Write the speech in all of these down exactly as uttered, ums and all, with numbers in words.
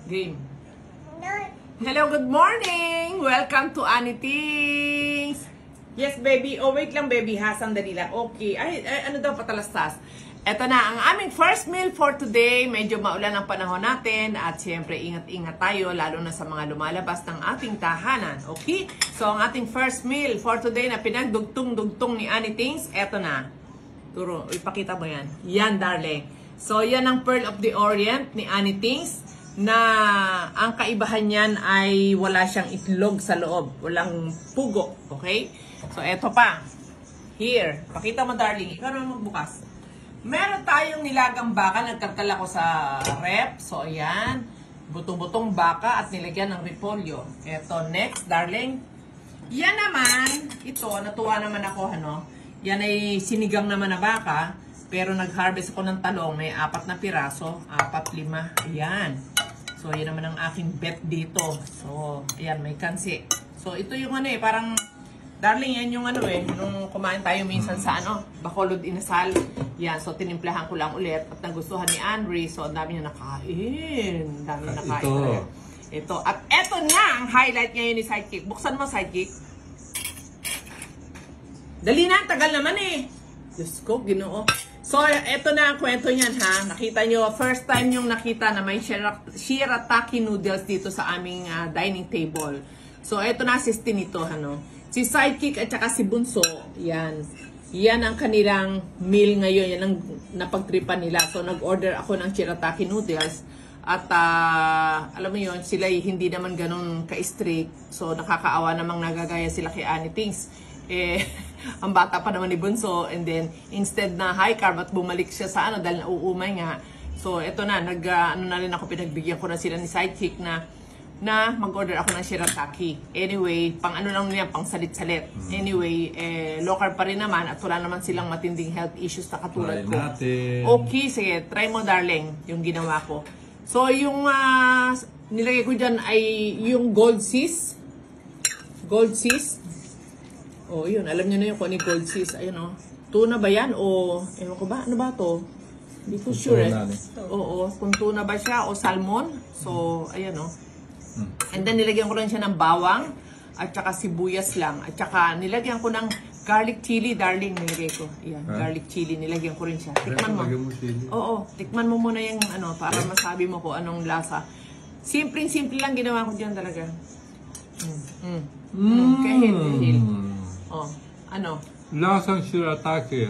Game. Hello, good morning! Welcome to Annie Things! Yes, baby. Oh, wait lang, baby, ha? Sandali lang. Okay. Ay, ay ano daw patalastas? Ito na, ang aming first meal for today. Medyo maulan ang panahon natin at siyempre ingat-ingat tayo lalo na sa mga lumalabas ng ating tahanan. Okay? So, ang ating first meal for today na pinagdugtong-dugtong ni Annie Things, ito na. Turo, ipakita mo yan. Yan, darling. So, yan ang Pearl of the Orient ni Annie Things na ang kaibahan niyan ay wala siyang itlog sa loob. Walang pugo. Okay? So, eto pa. Here. Pakita mo, darling. Ikaw naman magbukas. Meron tayong nilagang baka. Nagkarkal ako sa rep. So, ayan. Buto-butong baka at nilagyan ng repolyo. Eto, next, darling. Yan naman. Ito, natuwa naman ako, ano. Yan ay sinigang naman na baka. Pero nag-harvest ako ng talong. May apat na piraso. Apat, lima. Ayan. So, yan naman ang aking bet dito. So, ayan, may kansi. So, ito yung ano eh, parang, darling, yan yung ano eh, nung kumain tayo minsan sa ano, Bacolod Inasal. Yan, so tinimplahan ko lang ulit at nagustuhan ni Andre. So, ang dami niya nakain. Ang dami niya nakain. Ito. Ito. At ito na ang highlight ngayon ni Sidekick. Buksan mo, Sidekick. Dali na, tagal naman eh. Diyos ko, Ginoo. So, ito na ang kwento niyan ha. Nakita nyo, first time yung nakita na may shirataki noodles dito sa aming uh, dining table. So, ito na assistant nito, ano. Si Sidekick at saka si Bunso, yan. Yan ang kanilang meal ngayon. Yan ang napagtripan nila. So, nag-order ako ng shirataki noodles. At, uh, alam mo yun, sila hindi naman ganun ka-strict. So, nakakaawa namang nagagaya sila kay Annie Things. Eh, ang bata pa naman ni Bunso, and then instead na high carb at bumalik siya sa ano dahil nauumay nga. So eto na, nag uh, ano na rin ako, pinagbigyan ko na sila ni Sidekick na na mag-order ako ng shirataki. Anyway, pang ano lang niya, pang salit-salit. Anyway, eh, low carb pa rin naman at wala naman silang matinding health issues na katulad ko. Okay, sige, try mo darling, yung ginawa ko. So yung uh, nilagay ko dyan ay yung gold seas. Gold seas. Oh, yun. Alam niyo na yung kung ano yung gold seas. Ayun, oh. Tuna ba yan? O, ewan ko ba? Ano ba to? Hindi ko sure, eh. Oo, kung tuna ba siya o salmon. So, ayan, oh. And then, nilagyan ko lang siya ng bawang at saka sibuyas lang. At saka, nilagyan ko ng garlic chili, darling. Nilagay ko. Ayan, huh? Garlic chili. Nilagyan ko rin siya. Tikman mo. Oo, tikman mo muna yung ano, para masabi mo ko anong lasa. Simpleng-simple lang ginawa ko dyan talaga. Mm. Mm. Mm. Kahit, kahit. Oh, ano? Lasang shirataki.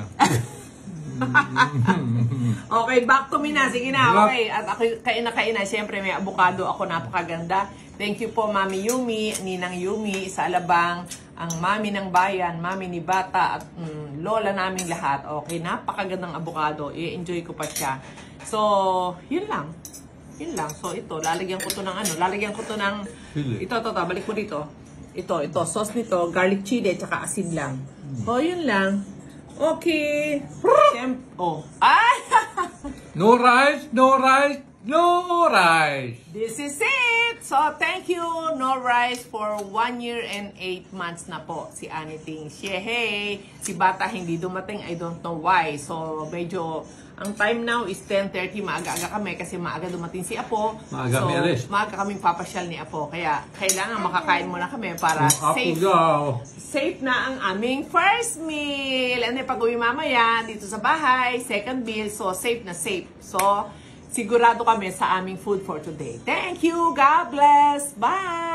Okay, back to me na. Sige na, okay. At ako, kain na kain na. Siyempre, may avocado ako. Napakaganda. Thank you po, Mami Yumi, Ninang Yumi, sa Alabang, ang Mami ng Bayan, Mami ni Bata, at mm, Lola naming lahat. Okay, napakagandang avocado. I-enjoy ko pa siya. So, yun lang. Yun lang. So, ito, lalagyan ko to ng ano, lalagyan ko to ng, ito, ito, ito, balik mo dito. Ito, ito, sauce nito, garlic chili, tsaka asin lang. O, oh, yun lang. Okay. Siyempre, oh. Ay! No rice, no rice, no rice. This is it. So, thank you, No Rice, for one year and eight months na po si Annie Things. Yeah, hey! Si Bata hindi dumating, I don't know why. So, medyo, ang time now is ten thirty, maaga-aga kami kasi maaga dumating si Apo. Maaga so, meres. maaga kaming papasyal ni Apo. Kaya, kailangan makakain muna kami para Apo safe. daw. Safe na ang aming first meal. Ano yung pag-uwi mamaya dito sa bahay, second meal. So, safe na safe. So, sigurado kami sa aming food for today. Thank you. God bless. Bye.